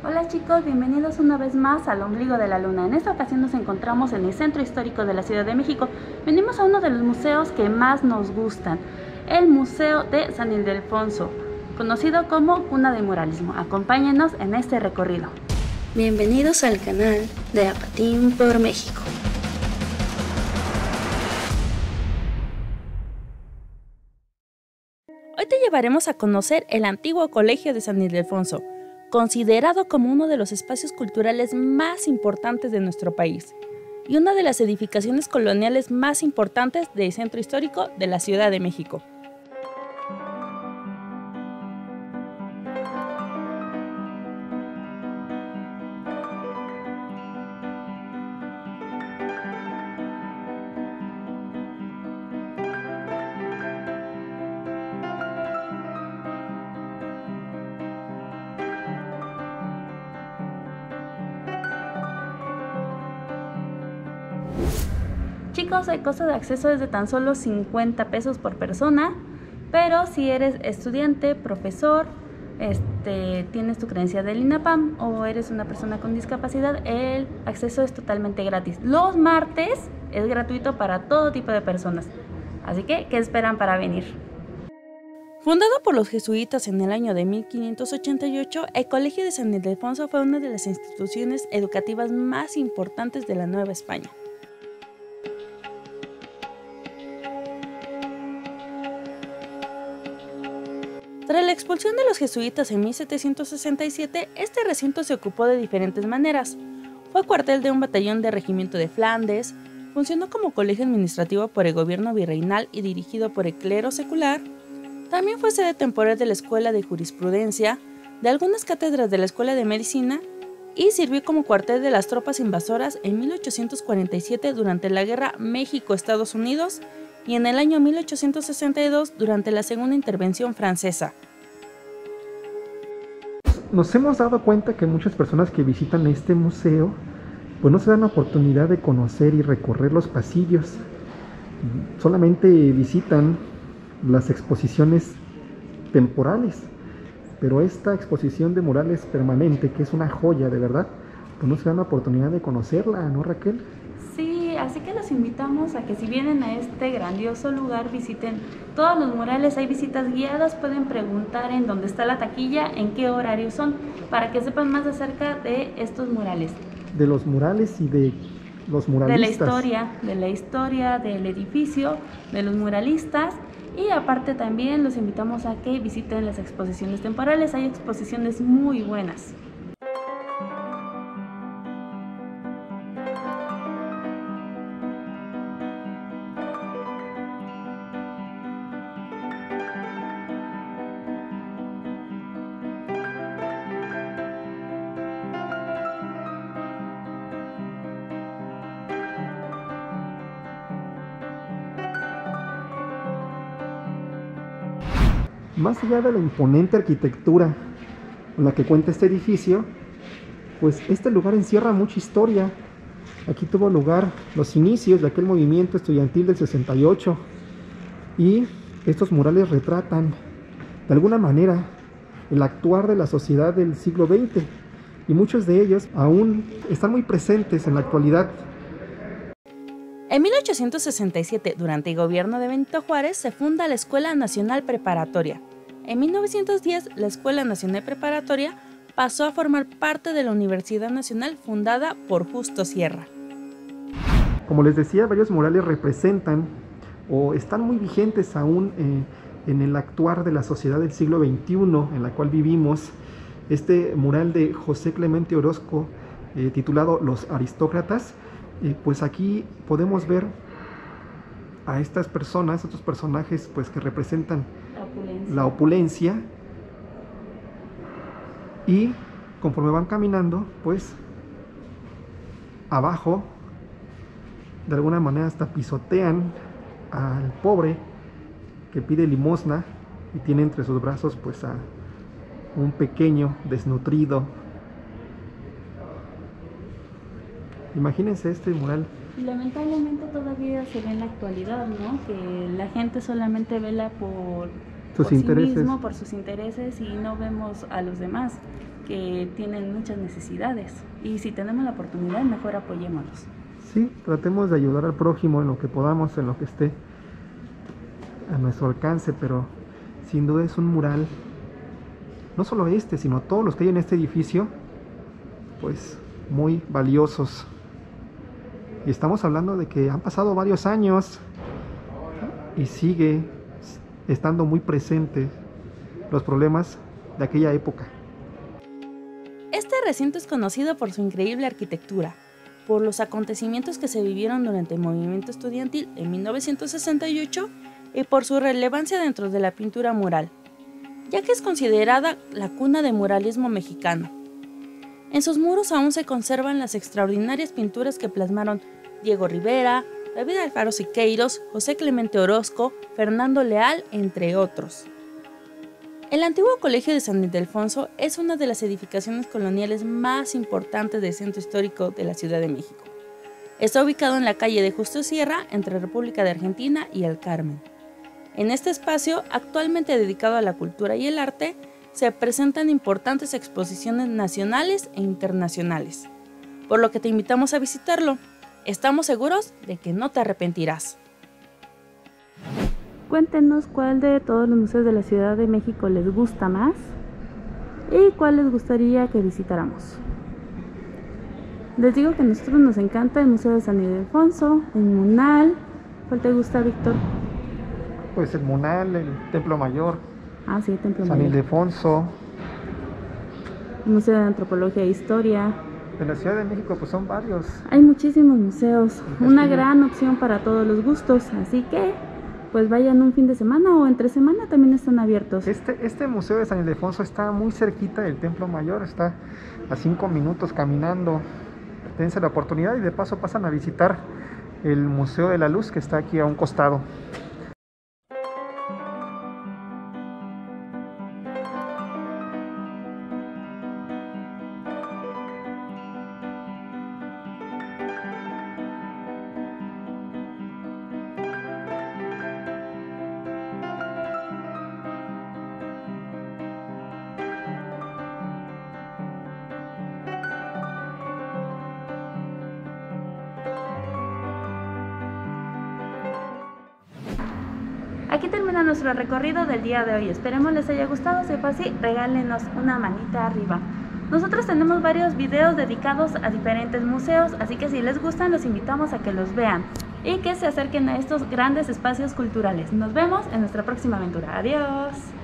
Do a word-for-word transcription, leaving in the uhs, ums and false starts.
Hola chicos, bienvenidos una vez más al Ombligo de la Luna. En esta ocasión nos encontramos en el Centro Histórico de la Ciudad de México. Venimos a uno de los museos que más nos gustan, el Museo de San Ildefonso, conocido como Cuna del Muralismo. Acompáñenos en este recorrido. Bienvenidos al canal de Apatín por México. Hoy te llevaremos a conocer el antiguo Colegio de San Ildefonso, considerado como uno de los espacios culturales más importantes de nuestro país y una de las edificaciones coloniales más importantes del centro histórico de la Ciudad de México. Chicos, el costo de acceso es de tan solo cincuenta pesos por persona, pero si eres estudiante, profesor, este, tienes tu credencial del INAPAM o eres una persona con discapacidad, el acceso es totalmente gratis. Los martes es gratuito para todo tipo de personas, así que, ¿qué esperan para venir? Fundado por los jesuitas en el año de mil quinientos ochenta y ocho, el Colegio de San Ildefonso fue una de las instituciones educativas más importantes de la Nueva España. Tras la expulsión de los jesuitas en mil setecientos sesenta y siete, este recinto se ocupó de diferentes maneras. Fue cuartel de un batallón del regimiento de Flandes, funcionó como colegio administrativo por el gobierno virreinal y dirigido por el clero secular, también fue sede temporal de la Escuela de Jurisprudencia, de algunas cátedras de la Escuela de Medicina y sirvió como cuartel de las tropas invasoras en mil ochocientos cuarenta y siete durante la Guerra México-Estados Unidos y en el año mil ochocientos sesenta y dos durante la Segunda Intervención Francesa. Nos hemos dado cuenta que muchas personas que visitan este museo pues no se dan la oportunidad de conocer y recorrer los pasillos, solamente visitan las exposiciones temporales, pero esta exposición de murales permanente, que es una joya de verdad, pues no se dan la oportunidad de conocerla, ¿no, Raquel? Sí, así que los invitamos a que si vienen a este grandioso lugar visiten todos los murales. Hay visitas guiadas, pueden preguntar en dónde está la taquilla, en qué horario son, para que sepan más acerca de estos murales. De los murales y de los muralistas. De la historia, de la historia del edificio, de los muralistas. Y aparte también los invitamos a que visiten las exposiciones temporales. Hay exposiciones muy buenas. Más allá de la imponente arquitectura con la que cuenta este edificio, pues este lugar encierra mucha historia. Aquí tuvo lugar los inicios de aquel movimiento estudiantil del sesenta y ocho y estos murales retratan de alguna manera el actuar de la sociedad del siglo veinte y muchos de ellos aún están muy presentes en la actualidad. En mil ochocientos sesenta y siete, durante el gobierno de Benito Juárez, se funda la Escuela Nacional Preparatoria. En mil novecientos diez, la Escuela Nacional Preparatoria pasó a formar parte de la Universidad Nacional fundada por Justo Sierra. Como les decía, varios murales representan o están muy vigentes aún eh, en el actuar de la sociedad del siglo veintiuno en la cual vivimos. Este mural de José Clemente Orozco, eh, titulado Los Aristócratas, eh, pues aquí podemos ver a estas personas, estos personajes pues que representan La opulencia. la opulencia y conforme van caminando pues abajo de alguna manera hasta pisotean al pobre que pide limosna y tiene entre sus brazos pues a un pequeño desnutrido. Imagínense este mural. Y lamentablemente todavía se ve en la actualidad, ¿no? Que la gente solamente vela por, Sus por sí intereses. mismo, por sus intereses y no vemos a los demás. que tienen muchas necesidades y si tenemos la oportunidad, mejor apoyémoslos. Sí, tratemos de ayudar al prójimo en lo que podamos, en lo que esté a nuestro alcance, pero sin duda es un mural, no solo este, sino todos los que hay en este edificio, pues muy valiosos. Y estamos hablando de que han pasado varios años y sigue estando muy presente los problemas de aquella época. Este recinto es conocido por su increíble arquitectura, por los acontecimientos que se vivieron durante el movimiento estudiantil en mil novecientos sesenta y ocho y por su relevancia dentro de la pintura mural, ya que es considerada la cuna del muralismo mexicano. En sus muros aún se conservan las extraordinarias pinturas que plasmaron Diego Rivera, David Alfaro Siqueiros, José Clemente Orozco, Fernando Leal, entre otros. El antiguo Colegio de San Ildefonso es una de las edificaciones coloniales más importantes del centro histórico de la Ciudad de México. Está ubicado en la calle de Justo Sierra, entre República de Argentina y El Carmen. En este espacio, actualmente dedicado a la cultura y el arte, se presentan importantes exposiciones nacionales e internacionales, por lo que te invitamos a visitarlo. Estamos seguros de que no te arrepentirás. Cuéntenos cuál de todos los museos de la Ciudad de México les gusta más y cuál les gustaría que visitáramos. Les digo que a nosotros nos encanta el Museo de San Ildefonso, el Munal. ¿Cuál te gusta, Víctor? Pues el Munal, el Templo Mayor, Ah, sí, el Templo San Mayor. Ildefonso. El Museo de Antropología e Historia. En la Ciudad de México pues son varios. Hay muchísimos museos, El una castillo. gran opción para todos los gustos, así que pues vayan un fin de semana o entre semana, también están abiertos. Este, este Museo de San Ildefonso está muy cerquita del Templo Mayor, está a cinco minutos caminando. Dense la oportunidad y de paso pasan a visitar el Museo de la Luz que está aquí a un costado. Aquí termina nuestro recorrido del día de hoy. Esperemos les haya gustado. Si fue así, regálenos una manita arriba. Nosotros tenemos varios videos dedicados a diferentes museos, así que si les gustan, los invitamos a que los vean y que se acerquen a estos grandes espacios culturales. Nos vemos en nuestra próxima aventura. Adiós.